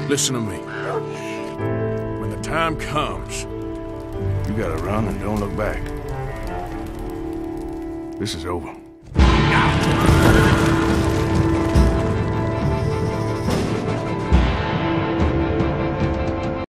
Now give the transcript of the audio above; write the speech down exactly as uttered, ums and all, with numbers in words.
Listen to me. When the time comes, you gotta run and don't look back. This is over.